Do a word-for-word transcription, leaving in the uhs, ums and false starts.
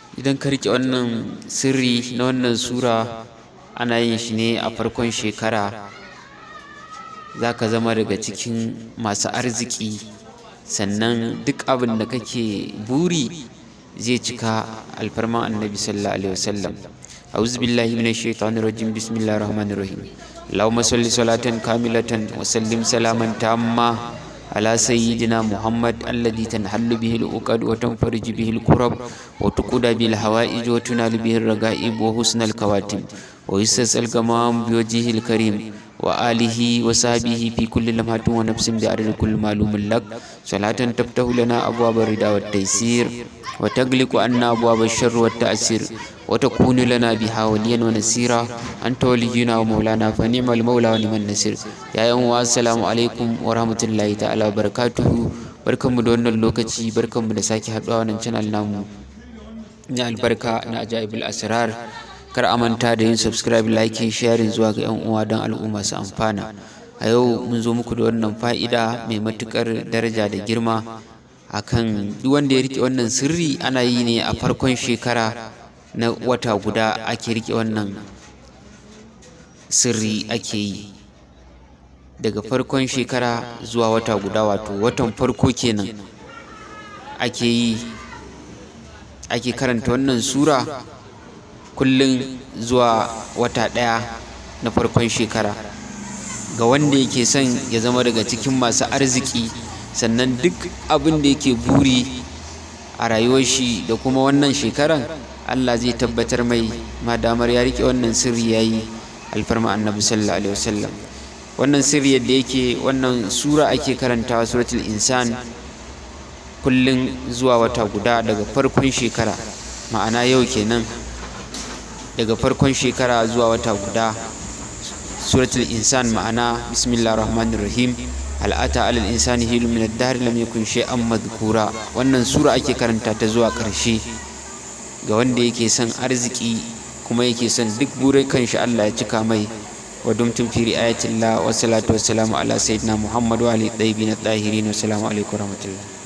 idan ka riƙe wannan sirri na wannan sura ana yin shi ne a farkon shekara, za ka zama daga cikin masu arziki, sannan duk abin da kake buri zai cika alfarman annabi sallallahu alaihi wasallam. a'udhu billahi minash shaitanir rajim, bismillahir rahmanir rahim. Allahumma salli salatan kamilatan wa sallim salaman tamma ala sayyidina Muhammad alladhi tanhallu bihi al-uqad wa tanfariju bihi al-kurab wa tuquda bil hawa'ij wa tunalu bihi ar-raga'ib wa husnal kawatim wa yusasal gamam bi wajhihil karim wa alihi wa sahbihi fi kulli lamhatin wa nafsin bi adadi kulli ma'lumin lak, salatan taftahu lana abwaba rida wat taysir wa tagliqu anna abwaba ash-sharr wat ta'sir wa takunu lana biha waliyan wa nasira, anta waliyuna wa maulana fa ni'mal maula wa ni'man nasir. Ya yan uwa, assalamu alaikum wa rahmatullahi ta'ala wa barakatuhu. Barkanmu da wannan lokaci, barkanmu da sake haɗuwa wannan channel namu na albarka na ajaibul asrar. Kar a manta da yin subscribe, like, sharing zuwa ga 'yan uwa don al'umma su amfana. A yau mun zo muku da wannan fa'ida mai matukar daraja da girma akan duk wanda ya rike wannan sirri. Ana yi ne a farkon shekara na wata guda ake rike wannan sirri, ake yi daga farkon shekara zuwa wata guda, wato watan farko kenan ake yi ake karanta wannan sura kullum zuwa wata ɗaya na farkon shekara. Ga wanda yake son ya zama daga cikin masu arziki, sannan duk abin da yake buri a rayuwar shi da kuma wannan shekaran Allah zai tabbatar mai, madamar ya rike wannan sirri yayi alfarma annabi sallallahu alaihi wasallam. Wannan sirri yadda yake, wannan sura ake karantawa, suratul insan, kullum zuwa wata guda daga farkon shekara, ma'ana yau kenan, daga farkon shekara zuwa wata guda. Suratul insan ma'ana bismillahir rahmanir rahim, hal ata alal insani hilun min ad-dahr lam yakun shay'an madhkura. Wannan sura ake karanta ta zuwa ƙarshe ga wanda yake son arziki kuma yake son duk burin kanshi Allah ya cika mai. wa dumtum fi ri'ayatillah wa salatu wassalamu ala sayyidina Muhammad wa alihi tayyibin tahirin. Wa assalamu alaikum wa rahmatullah.